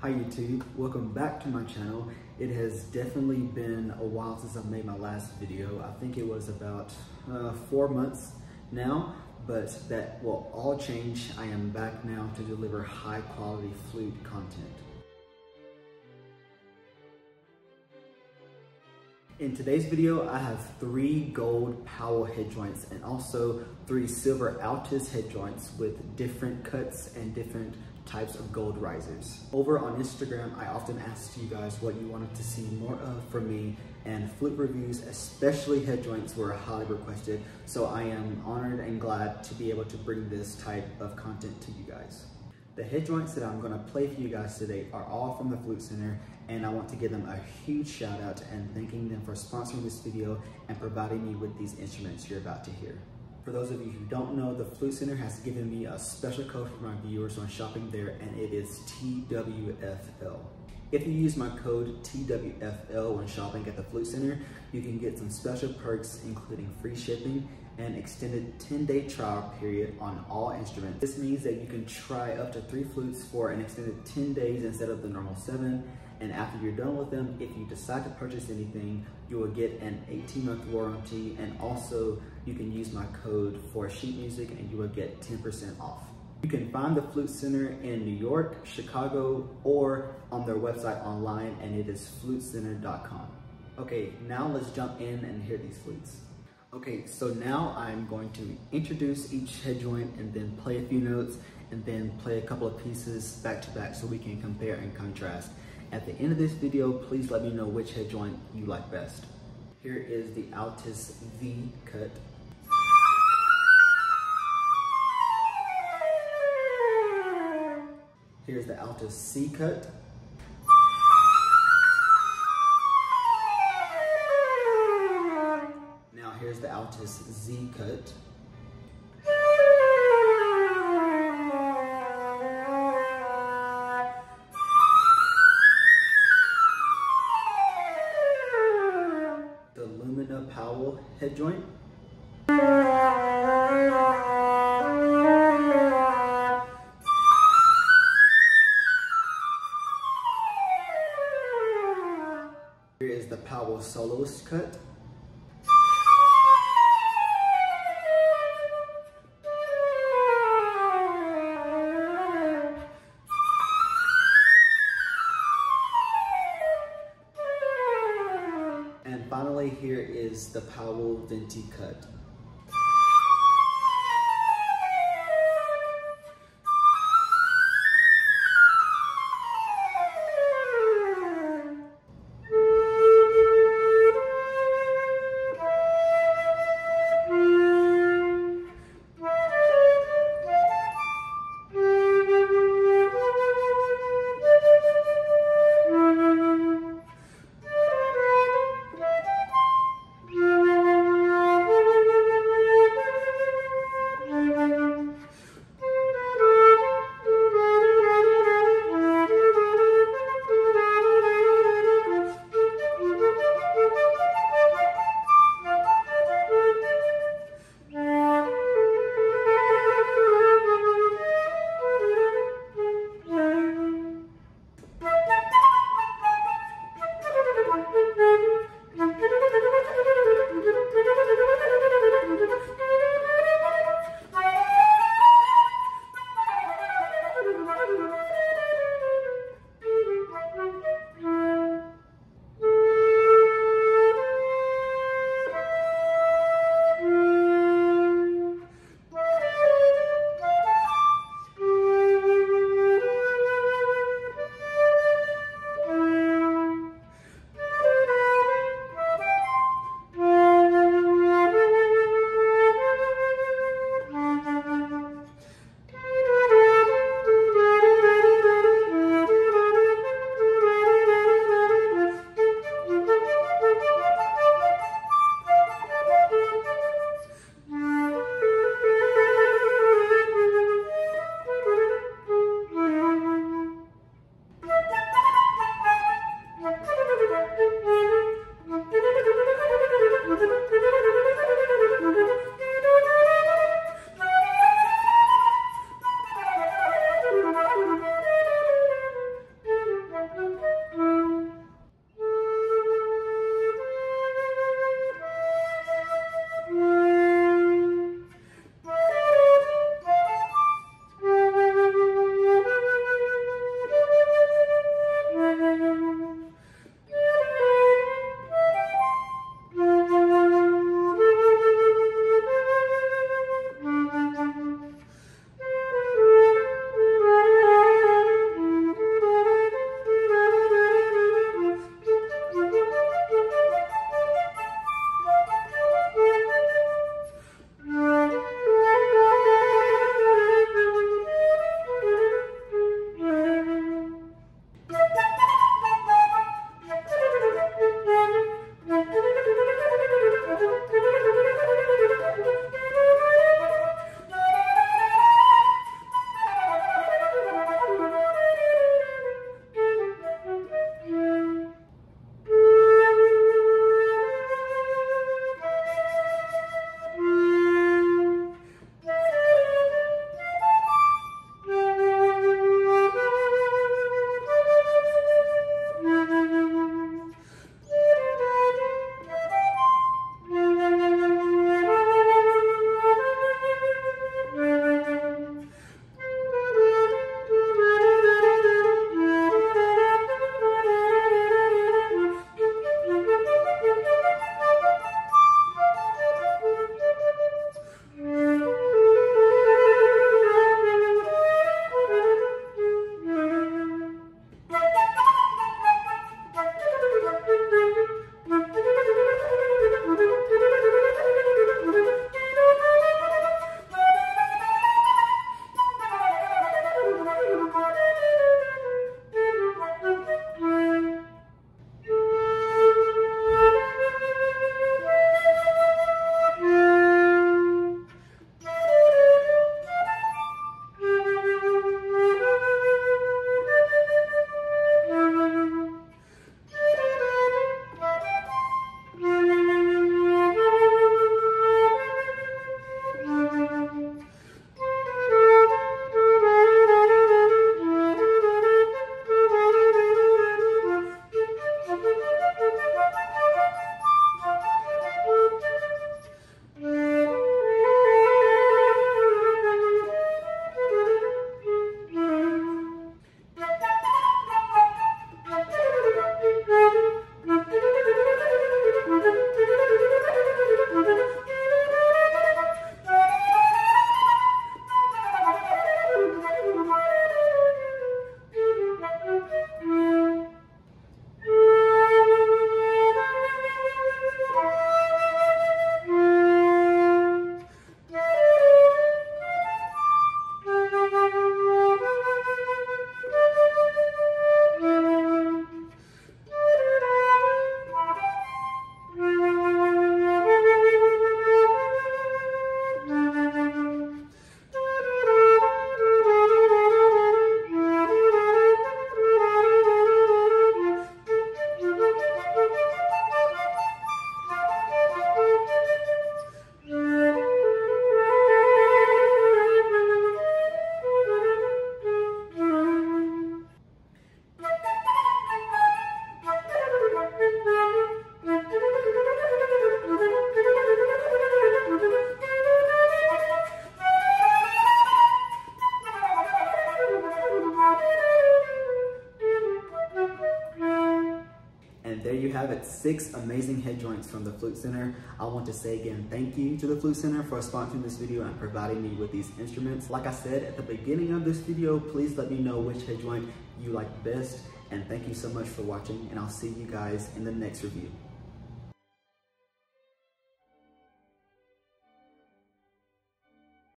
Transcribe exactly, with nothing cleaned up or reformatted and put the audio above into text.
Hi YouTube, welcome back to my channel. It has definitely been a while since I've made my last video. I think it was about uh, four months now, but that will all change. I am back now to deliver high quality flute content. In today's video, I have three gold Powell head joints and also three silver Altus head joints with different cuts and different types of gold risers. Over on Instagram, I often asked you guys what you wanted to see more of from me, and flute reviews, especially head joints, were highly requested. So I am honored and glad to be able to bring this type of content to you guys. The head joints that I'm gonna play for you guys today are all from the Flute Center, and I want to give them a huge shout out and thanking them for sponsoring this video and providing me with these instruments you're about to hear. For those of you who don't know, the Flute Center has given me a special code for my viewers when shopping there, and it is T W F L. If you use my code T W F L when shopping at the Flute Center, you can get some special perks including free shipping and extended ten day trial period on all instruments. This means that you can try up to three flutes for an extended ten days instead of the normal seven. And after you're done with them, if you decide to purchase anything, you will get an eighteen month warranty, and also you can use my code for sheet music and you will get ten percent off. You can find the Flute Center in New York, Chicago, or on their website online, and it is flute center dot com. Okay, now let's jump in and hear these flutes. Okay, so now I'm going to introduce each head joint and then play a few notes and then play a couple of pieces back to back so we can compare and contrast. At the end of this video, please let me know which head joint you like best. Here is the Altus V cut. Here's the Altus C cut. Now here's the Altus Z cut. Powell head joint. Here is the Powell soloist cut. And finally, here is the Powell Venti cut. And there you have it, six amazing head joints from the Flute Center. I want to say again, thank you to the Flute Center for sponsoring this video and providing me with these instruments. Like I said at the beginning of this video, please let me know which head joint you like best. And thank you so much for watching, and I'll see you guys in the next review.